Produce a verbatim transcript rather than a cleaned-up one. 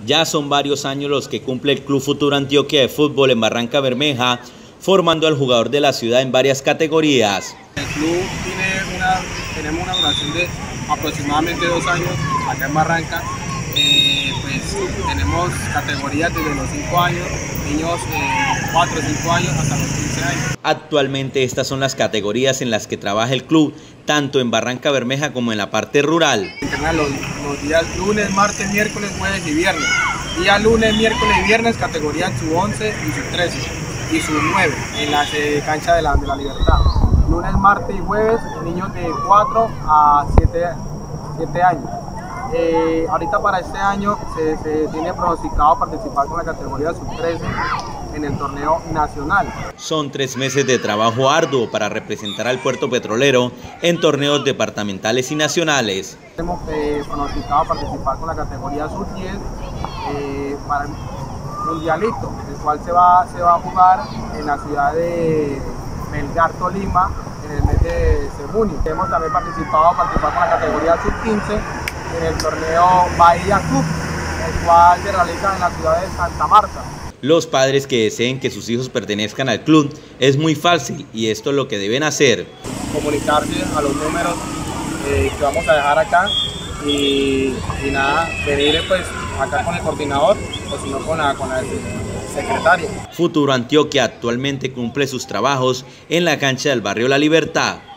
Ya son varios años los que cumple el Club Futuro Antioquia de Fútbol en Barrancabermeja, formando al jugador de la ciudad en varias categorías. El club tiene una, tenemos una duración de aproximadamente dos años acá en Barranca. Eh, pues tenemos categorías desde los cinco años, niños eh, cuatro o cinco años hasta los quince años. Actualmente estas son las categorías en las que trabaja el club, tanto en Barrancabermeja como en la parte rural. Los, los días lunes, martes, miércoles, jueves y viernes. Día lunes, miércoles y viernes, categoría sub once y sub trece y sub nueve en la eh, cancha de la, de la Libertad. Lunes, martes y jueves, niños de cuatro a siete años. Eh, ahorita para este año se, se tiene pronosticado participar con la categoría sub trece en el torneo nacional. Son tres meses de trabajo arduo para representar al puerto petrolero en torneos departamentales y nacionales. Hemos eh, pronosticado participar con la categoría sub diez eh, para el mundialito, el cual se va, se va a jugar en la ciudad de Melgar, Tolima, en el mes de junio. Hemos también participado participar con la categoría sub quince en el torneo Bahía Cup, el cual se realiza en la ciudad de Santa Marta. Los padres que deseen que sus hijos pertenezcan al club es muy fácil y esto es lo que deben hacer. Comunicarse a los números eh, que vamos a dejar acá y, y nada, venir pues acá con el coordinador o si no con la, con la secretaria. Futuro Antioquia actualmente cumple sus trabajos en la cancha del barrio La Libertad.